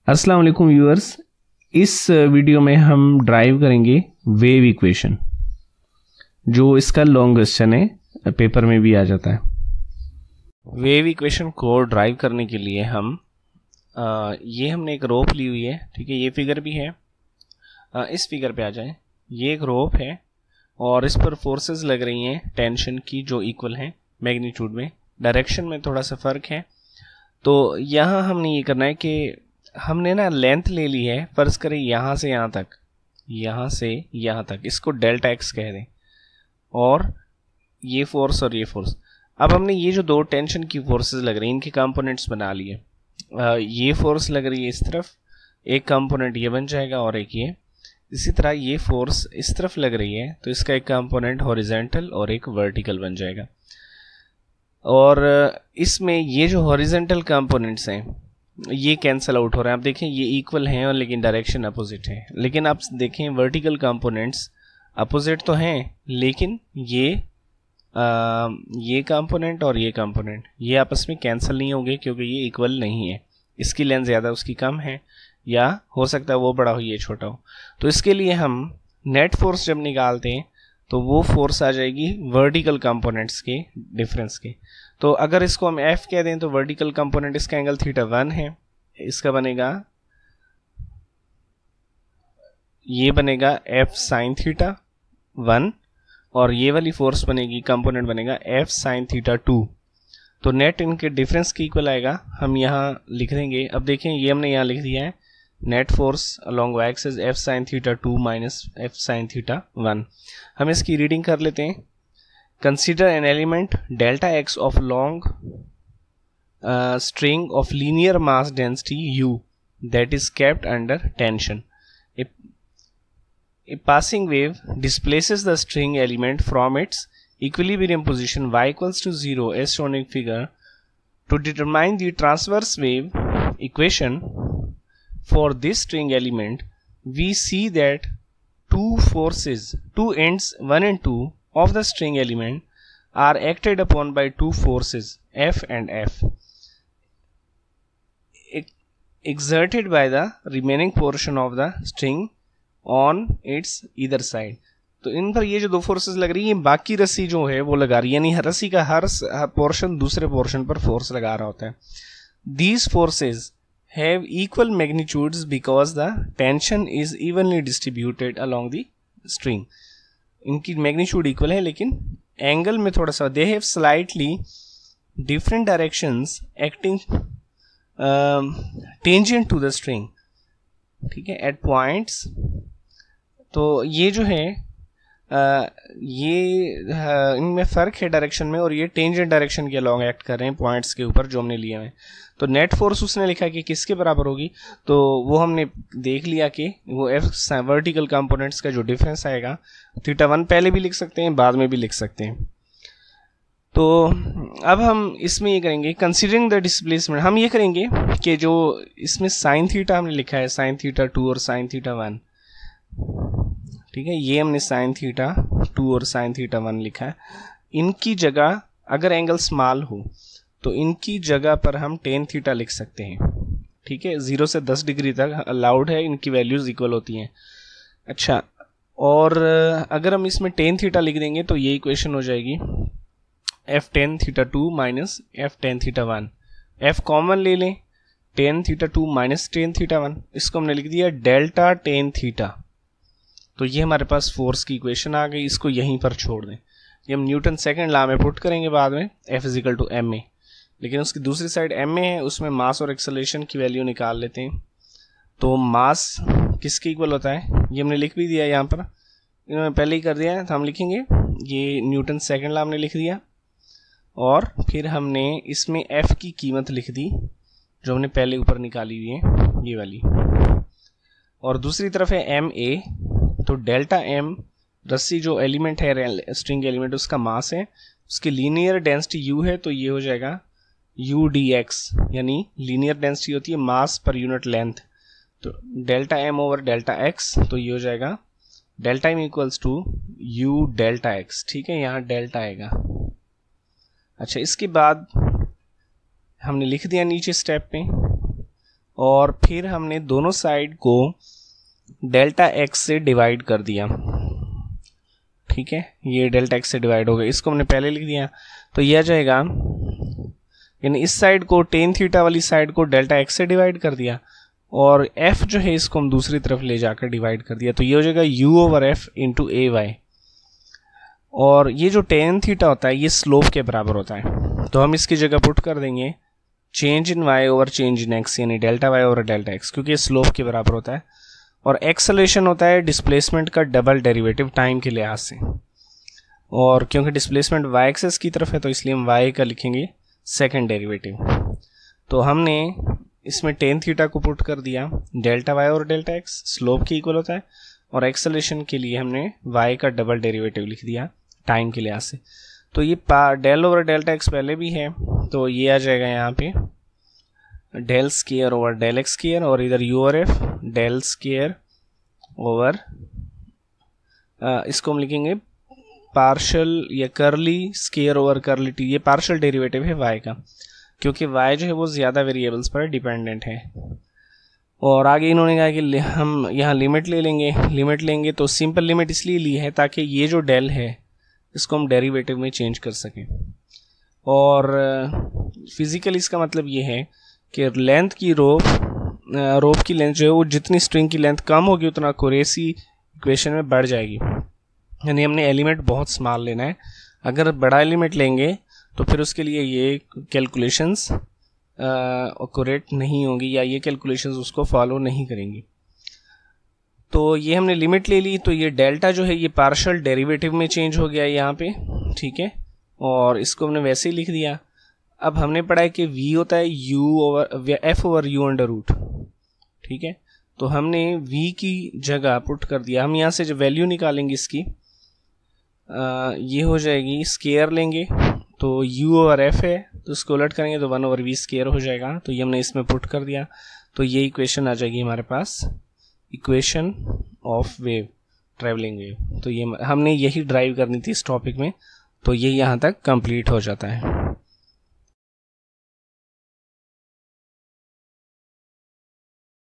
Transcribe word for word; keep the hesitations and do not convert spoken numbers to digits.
अस्सलाम वालेकुम व्यूअर्स, इस वीडियो में हम ड्राइव करेंगे वेव इक्वेशन, जो इसका लॉन्ग क्वेश्चन है, पेपर में भी आ जाता है। वेव इक्वेशन को ड्राइव करने के लिए हम आ, ये हमने एक रोप ली हुई है, ठीक है। ये फिगर भी है, आ, इस फिगर पे आ जाए। ये एक रोप है और इस पर फोर्सेस लग रही हैं टेंशन की, जो इक्वल हैं मैग्नीट्यूड में। डायरेक्शन में थोड़ा सा फ़र्क है। तो यहाँ हमने ये करना है कि हमने ना लेंथ ले ली है, फर्ज करें यहाँ से यहाँ तक, यहाँ से यहाँ तक, इसको डेल्टा एक्स कह दें, और ये फोर्स और ये फोर्स। अब हमने ये जो दो टेंशन की फोर्सेस लग रही हैं, इनके कंपोनेंट्स बना लिए। ये फोर्स लग रही है इस तरफ, एक कंपोनेंट ये बन जाएगा और एक ये। इसी तरह ये फोर्स इस तरफ लग रही है, तो इसका एक कंपोनेंट हॉरिजेंटल और एक वर्टिकल बन जाएगा। और इसमें ये जो हॉरिजेंटल कंपोनेंट्स हैं ये कैंसिल आउट हो रहे हैं। आप देखें ये इक्वल हैं और लेकिन डायरेक्शन अपोजिट है। लेकिन आप देखें वर्टिकल कंपोनेंट्स अपोजिट तो हैं, लेकिन ये आ, ये कंपोनेंट और ये कंपोनेंट ये आपस में कैंसिल नहीं होंगे, क्योंकि ये इक्वल नहीं है। इसकी लेंथ ज़्यादा उसकी कम है, या हो सकता है वो बड़ा हो ये छोटा हो। तो इसके लिए हम नेट फोर्स जब निकालते हैं तो वो फोर्स आ जाएगी वर्टिकल कंपोनेंट्स के डिफरेंस के। तो अगर इसको हम एफ कह दें तो वर्टिकल कंपोनेंट इसका एंगल थीटा वन है, इसका बनेगा, ये बनेगा एफ साइन थीटा वन, और ये वाली फोर्स बनेगी, कंपोनेंट बनेगा एफ साइन थीटा टू। तो नेट इनके डिफरेंस के इक्वल आएगा। हम यहाँ लिख देंगे। अब देखें ये हमने यहाँ लिख दिया है net force along Y axis F sine theta two minus F sine theta one. हम इसकी रीडिंग कर लेते हैं। Consider an element delta X of long string of linear mass density u that is kept under tension. A passing wave displaces the string element from its equilibrium position y equals to zero as shown in figure. To determine the transverse wave equation for this string element, we see that two forces, two ends one and two of the string element are acted upon by two forces F and F, exerted by the remaining portion of the string on its either side. तो इन पर ये जो दो forces लग रही है, बाकी रस्सी जो है वो लगा रही है, यानी रस्सी का हर पोर्शन दूसरे पोर्शन पर फोर्स लगा रहा होता है। These forces have equal magnitudes because the tension is evenly distributed along the string. इनकी मैग्नीट्यूड इक्वल है, लेकिन एंगल में थोड़ा सा, they have slightly different directions acting tangent to the string, ठीक है, एट पॉइंट्स। तो ये जो है आ, ये आ, इनमें फ़र्क है डायरेक्शन में, और ये टेंजेंट डायरेक्शन के अलॉन्ग एक्ट कर रहे हैं पॉइंट्स के ऊपर जो हमने लिए हैं। तो नेट फोर्स उसने लिखा कि किसके बराबर होगी, तो वो हमने देख लिया कि वो एफ वर्टिकल कंपोनेंट्स का जो डिफरेंस आएगा, थीटा वन पहले भी लिख सकते हैं, बाद में भी लिख सकते हैं। तो अब हम इसमें ये करेंगे कंसीडरिंग द डिस्प्लेसमेंट। हम ये करेंगे कि जो इसमें साइन थीटा हमने लिखा है, साइन थीटा टू और साइन थीटा वन, ठीक है, ये हमने साइन थीटा टू और साइन थीटा वन लिखा है। इनकी जगह अगर एंगल स्मॉल हो तो इनकी जगह पर हम टेन थीटा लिख सकते हैं, ठीक है। जीरो से दस डिग्री तक अलाउड है, इनकी वैल्यूज इक्वल होती हैं। अच्छा, और अगर हम इसमें टेन थीटा लिख देंगे तो ये इक्वेशन हो जाएगी F tan theta two minus F tan theta one. F common ले लें, tan theta two minus tan theta one, इसको हमने लिख दिया डेल्टा टेन थीटा। तो ये हमारे पास फोर्स की इक्वेशन आ गई। इसको यहीं पर छोड़ दें, ये हम न्यूटन सेकंड लॉ में पुट करेंगे बाद में, F equal to M A. लेकिन उसकी दूसरी साइड एम ए है, उसमें मास और एक्सेलरेशन की वैल्यू निकाल लेते हैं। तो मास किसके इक्वल होता है, ये हमने लिख भी दिया यहाँ पर, इन्होंने पहले ही कर दिया है, तो हम लिखेंगे ये न्यूटन सेकंड लॉ हमने लिख दिया, और फिर हमने इसमें f की कीमत लिख दी जो हमने पहले ऊपर निकाली हुई है, ये वाली। और दूसरी तरफ है एम ए, तो डेल्टा एम रस्सी जो एलिमेंट है, स्ट्रिंग एलिमेंट, उसका मास है, उसकी लीनियर डेंसिटी u है, तो ये हो जाएगा u डी एक्स, यानी लीनियर डेंसिटी होती है मास पर यूनिट लेंथ। तो delta M over delta X, तो ये हो जाएगा delta M equals to u delta X, ठीक है, यहाँ डेल्टा आएगा। अच्छा, इसके बाद हमने लिख दिया नीचे स्टेप पे, और फिर हमने दोनों साइड को डेल्टा एक्स से डिवाइड कर दिया, ठीक है, ये डेल्टा एक्स से डिवाइड हो गया, इसको हमने पहले लिख दिया। तो ये आ जाएगा, यानी इस साइड को टेन थीटा वाली साइड को डेल्टा एक्स से डिवाइड कर दिया और एफ जो है इसको हम दूसरी तरफ ले जाकर डिवाइड कर दिया। तो ये हो जाएगा u over F into A Y. और ये जो टेन थीटा होता है ये स्लोप के बराबर होता है, तो हम इसकी जगह पुट कर देंगे change in Y over change in X, यानी delta Y over delta X, क्योंकि ये स्लोप के बराबर होता है। और एक्सेलरेशन होता है डिस्प्लेसमेंट का डबल डेरिवेटिव टाइम के लिहाज से, और क्योंकि डिस्प्लेसमेंट वाई एक्सेस की तरफ है तो इसलिए हम वाई का लिखेंगे सेकेंड डेरिवेटिव। तो हमने इसमें टेन थीटा को पुट कर दिया, डेल्टा वाई और डेल्टा एक्स स्लोप के इक्वल होता है, और एक्सेलरेशन के लिए हमने वाई का डबल डेरिवेटिव लिख दिया टाइम के लिहाज से। तो ये डेल ओवर डेल्टा एक्स पहले भी है, तो ये आ जाएगा यहाँ पे del square over del X square, और इधर यू और एफ डेल स्केयर ओवर, इसको हम लिखेंगे पार्शल या curly square over curly T. ये पार्शल डेरिवेटिव है वाई का, क्योंकि वाई जो है वो ज़्यादा वेरिएबल्स पर डिपेंडेंट है। और आगे इन्होंने कहा कि हम यहाँ लिमिट ले लेंगे, लिमिट लेंगे तो सिंपल लिमिट इसलिए ली है ताकि ये जो डेल है इसको हम डेरिवेटिव में चेंज कर सकें। और फिजिकली इसका मतलब ये है कि लेंथ की रोप रोप की लेंथ जो है वो जितनी स्ट्रिंग की लेंथ कम होगी उतना एक्यूरेसी इक्वेशन में बढ़ जाएगी। यानी हमने एलिमेंट बहुत स्मॉल लेना है, अगर बड़ा एलिमेंट लेंगे तो फिर उसके लिए ये कैलकुलेशंस एक्यूरेट नहीं होंगी या ये कैलकुलेशंस उसको फॉलो नहीं करेंगी। तो ये हमने लिमिट ले ली, तो ये डेल्टा जो है ये पार्शियल डेरिवेटिव में चेंज हो गया यहाँ पे, ठीक है, और इसको हमने वैसे ही लिख दिया। अब हमने पढ़ा है कि v होता है u over f over u under root, ठीक है, तो हमने v की जगह पुट कर दिया। हम यहाँ से जो वैल्यू निकालेंगे इसकी आ, ये हो जाएगी, स्केयर लेंगे तो u ओवर f है तो इसको उलट करेंगे तो वन ओवर वी स्केयर हो जाएगा, तो ये हमने इसमें पुट कर दिया। तो ये इक्वेशन आ जाएगी हमारे पास, equation of wave, travelling wave. तो ये हमने यही ड्राइव करनी थी इस टॉपिक में, तो ये यहाँ तक कंप्लीट हो जाता है।